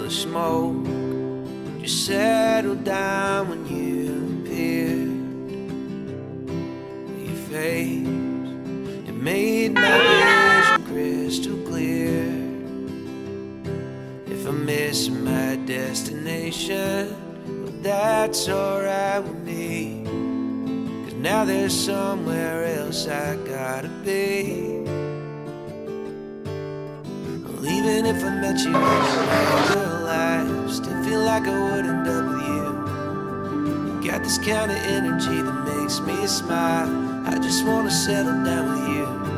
of smoke just settled down when you appeared. Your face, it made my vision crystal clear. If I'm missing my destination, well, that's alright with me, 'cause now there's somewhere else I gotta be. Even if I met you in another life, still feel like I would end up with you. You got this kind of energy that makes me smile. I just wanna settle down with you.